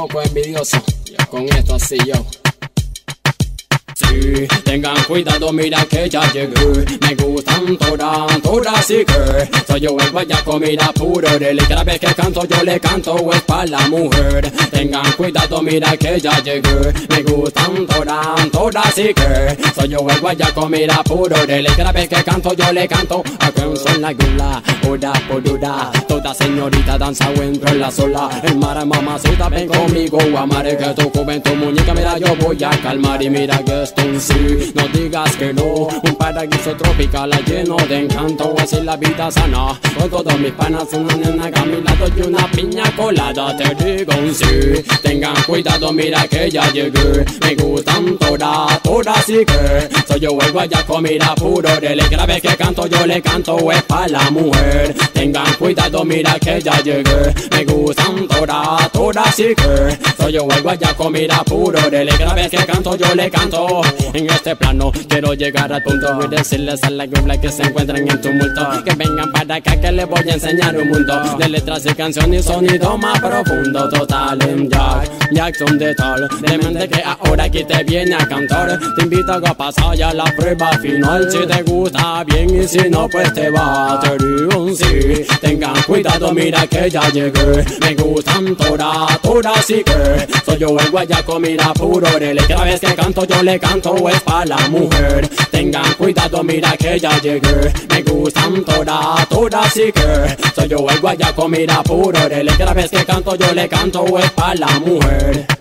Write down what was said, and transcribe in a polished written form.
poco envidioso con esto así yo. Sí, tengan cuidado, mira que ya llegué. Me gustan todas y que soy yo el guayaco, mira puro dele. Cada vez que canto yo le canto es pa' la mujer. Tengan cuidado, mira que ya llegué. Me gustan todas y que soy yo el guayaco, mira puro dele. Cada vez que canto yo le canto a quien son la gula, hora por hora. Toda señorita danza o entro en la sola. El mar mamacita, ven conmigo, amaré que tu juventud muñeca, mira yo voy a calmar y mira que esto sí, no digas que no. Un paraíso tropical lleno de encanto, así la vida sana. Con todos mis panas, una nena a mi lado y una piña colada. Te digo un sí, tengan cuidado, mira que ya llegué. Me gustan todas y que soy yo el guayaco, mira puro dele. Cada vez que canto yo le canto es pa' la mujer. Tengan cuidado, mira que ya llegué. Me gustan todas y que soy yo el guayaco, mira puro dele. Cada vez que canto yo le canto. En este plano quiero llegar al punto y decirles a la gobla que se encuentran en tumulto que vengan para acá que les voy a enseñar un mundo de letras y canciones y sonido más profundo. Total en Jackson de tal, de mente que ahora aquí te viene a cantar. Te invito a pasar ya la prueba final. Si te gusta bien y si no pues te va. Te digo un sí, tengan cuidado, mira que ya llegué. Me gustan todas y que soy yo el guayaco, mira puro dele. Cada vez que canto yo le canto es pa' la mujer. Tengan cuidado, mira que ya llegué. Me gustan todas y que soy yo el guayaco, mira puro dele. Cada vez que canto yo le canto es pa' la mujer.